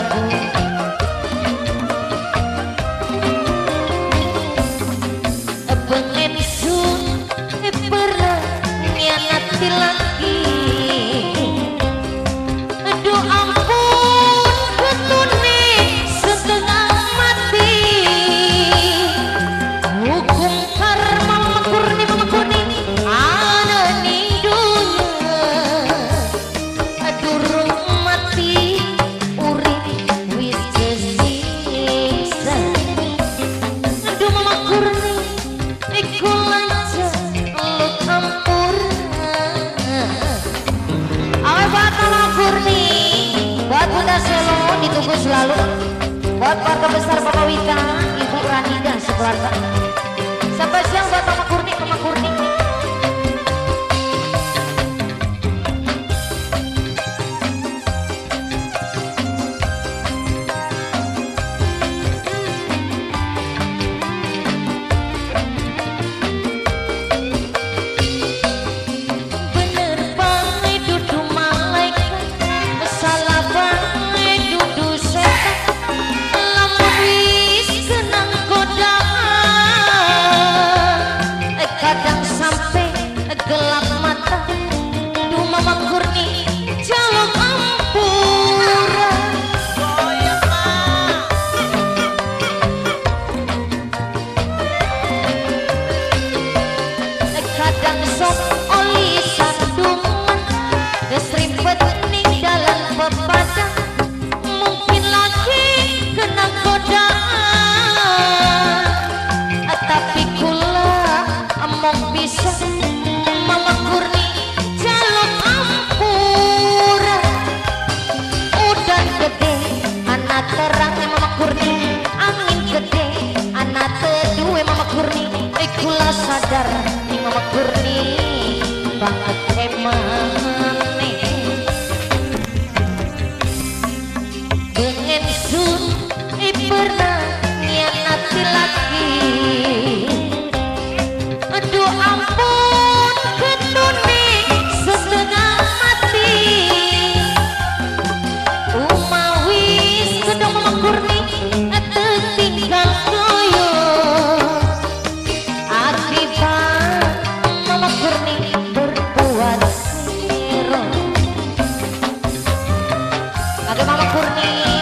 lagu. Pengen sun pernah ngianati lagi. Aduh ampun ketune setengah mati. Hukum karma mengkurni ada di dunia. Aduh mati urip wis kesiksa. Aduh mama kurni iku lancar lu campur. Awe buat mama kurni, buat Bunda Selo ditunggu selalu. Buat keluarga besar Bapak Wita, Ibu Rani dan sekeluarga. Sampai siang buat mama kurni, mama kurni. Sadar ning mama kurni banget emane. Pengen sun pernah ngianati lagi. Aduh ampun ketune setengah mati. Umawis kedong mama kurni tertinggal koyo. Mama kurni berbuat siro. Ada mama kurni